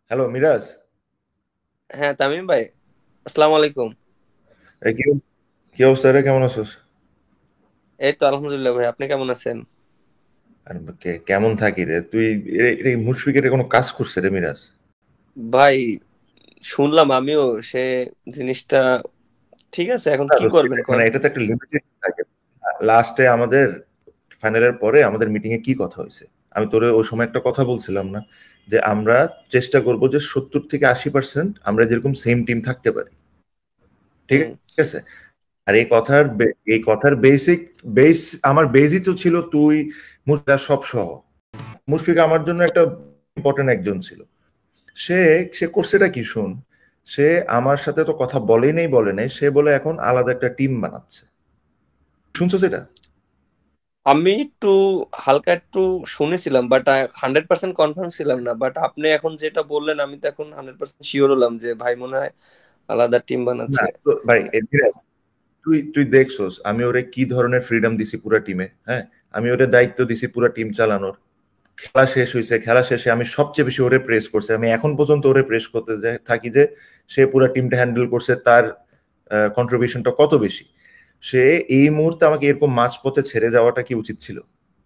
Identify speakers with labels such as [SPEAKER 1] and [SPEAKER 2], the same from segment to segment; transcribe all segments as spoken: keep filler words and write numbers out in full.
[SPEAKER 1] Hello Miraj.
[SPEAKER 2] হ্যাঁ, তামিম ভাই। আসসালামু আলাইকুম।
[SPEAKER 1] এই কি কি অবস্থা রে, কেমন আছিস?
[SPEAKER 2] এই তো আলহামদুলিল্লাহ ভাই, আপনি কেমন আছেন?
[SPEAKER 1] আর কে- কেমন থাকি রে তুই? এ- এই মুশফিকের কোনো কাজ করছে রে মিরাজ?
[SPEAKER 2] ভাই, শুনলাম আমিও সে জিনিসটা। ঠিক আছে, এখন
[SPEAKER 1] না,
[SPEAKER 2] কি
[SPEAKER 1] তো
[SPEAKER 2] করবেন
[SPEAKER 1] সেটা-
[SPEAKER 2] কোন?
[SPEAKER 1] মানে এটা তো একটা লিমিটেড থাকে। লাস্টে আমাদের ফাইনালের পরে আমাদের মিটিং এ কি কথা হয়েছে? আমি তোরে ওই সময় একটা কথা বলছিলাম না, যে আমরা চেষ্টা করব যে সত্তর থেকে আশি পার্সেন্ট আমরা যেরকম সেম টিম থাকতে পারি। ঠিক
[SPEAKER 2] হুম।
[SPEAKER 1] আছে। আর এই কথার বে- এই কথার বেসিক বেস, আমার বেসই তো ছিল তুই, মুশফিক সব সহ। মুশফিক আমার জন্য একটা ইম্পর্টেন্ট একজন ছিল। সে সে করছেটা কি শুন। সে আমার সাথে তো কথা বলেই নেই, বলে নাই, সে বলে এখন আলাদা একটা টিম বানাচ্ছে। শুনছো সেটা?
[SPEAKER 2] আমি একটু হালকা একটু শুনেছিলাম, বাট হান্ড্রেড পার্সেন্ট কনফার্ম ছিলাম না। বাট আপনি এখন যেটা বললেন, আমি তো এখন হান্ড্রেড পার্সেন্ট শিওর হলাম যে ভাই মনে হয় আলাদা টিম
[SPEAKER 1] না
[SPEAKER 2] বানাচ্ছে।
[SPEAKER 1] তো ভাই, এ ধীরাজ, তুই তুই দেখছোস আমি ওরে কি ধরনের ফ্রিডম দিছি পুরা টিমে। হ্যাঁ, আমি ওরে দায়িত্ব দিছি পুরা টিম চালানোর। খেলা শেষ হয়েছে, খেলা শেষে আমি সবচেয়ে বেশি ওরে প্রেস করছি, আমি এখন পর্যন্ত ওরে প্রেস করতে যাই- থাকি যে সে পুরা টিমটা হ্যান্ডেল করছে, তার কন্ট্রিবিউশনটা কত বেশি। সে এই মুহূর্তে আমাকে এরকম মাঝপথে ছেড়ে যাওয়াটা কি উচিত ছিল?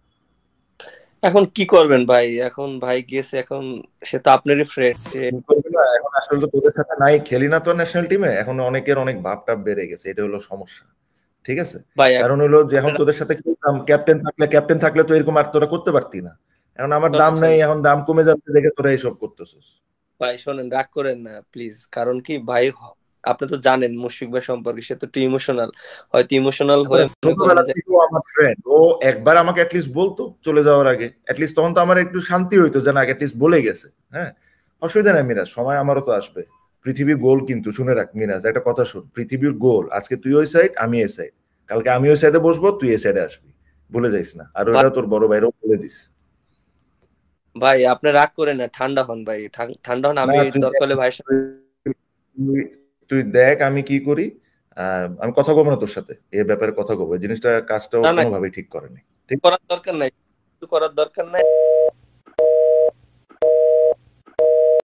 [SPEAKER 2] এখন কি করবেন ভাই? এখন ভাই গেছে, এখন সে তো আপনারই ফ্রেন্ড।
[SPEAKER 1] কি করবি না, এখন আসলে তো তোদের সাথে নাই, খেলি না তো ন্যাশনাল টিমে, এখন অনেকের অনেক ভাব টাব বেড়ে গেছে, এটা হলো সমস্যা। ঠিক আছে।
[SPEAKER 2] ভাই
[SPEAKER 1] কারণ হলো যে এখন
[SPEAKER 2] আপনারা
[SPEAKER 1] তোদের সাথে খেলতাম, ক্যাপ্টেন থাকলে ক্যাপ্টেন থাকলে তো এরকম আর তোরা করতে পারতি না। এখন আমার দাম
[SPEAKER 2] শোনেন
[SPEAKER 1] নাই,
[SPEAKER 2] শোনেন
[SPEAKER 1] এখন দাম কমে যাচ্ছে দেখে তোরা এইসব করতেছিস।
[SPEAKER 2] ভাই, শোনেন, রাগ করেন না প্লিজ। কারণ কি ভাই, হ- আপনি তো জানেন মুশফিক ভাই সম্পর্কে, সে তো একটু ইমোশনাল, হয়তো ইমোশনাল হয়ে মনে করেন
[SPEAKER 1] ছোটবেলা
[SPEAKER 2] যে।
[SPEAKER 1] থেকেও আমার ফ্রেন্ড, ও একবার আমাকে অ্যাটলিস্ট বলতো চলে যাওয়ার আগে, অ্যাটলিস্ট তখন তো আমার একটু শান্তি হইতো যে না, অ্যাটলিস্ট বলে গেছে। হ্যাঁ, অসুবিধা নাই মিরাজ, সময় আমারও তো আসবে। পৃথিবীর গোল কিন্তু শুনে রাখ মিরাজ, একটা কথা শুন, পৃথিবীর গোল আজকে তুই ওই সাইড আমি এই সাইড, কালকে আমি ওই সাইডে বসবো তুই এই সাইডে আসবি। ভুলে যাইস না, আর
[SPEAKER 2] ভাই
[SPEAKER 1] ওটা তোর বড় ভাইরাও বলে দিস।
[SPEAKER 2] ভাই, আপনি রাগ করেন না, ঠান্ডা হন ভাই, ঠান- ঠান্ডা হন।
[SPEAKER 1] না
[SPEAKER 2] আমি
[SPEAKER 1] তুই
[SPEAKER 2] দরকার
[SPEAKER 1] দেখ,
[SPEAKER 2] হলে ভাইয়ের সাথে।
[SPEAKER 1] তুই তুই দেখ আমি কি করি। আহ, আমি কথা বলবো না তোর সাথে এ ব্যাপারে, কথা বলবো, এই জিনিসটা কাজটাও
[SPEAKER 2] না না,
[SPEAKER 1] কোনোভাবেই ঠিক করেনি। ঠিক।
[SPEAKER 2] করার দরকার নাই, কিছু করার দরকার নাই।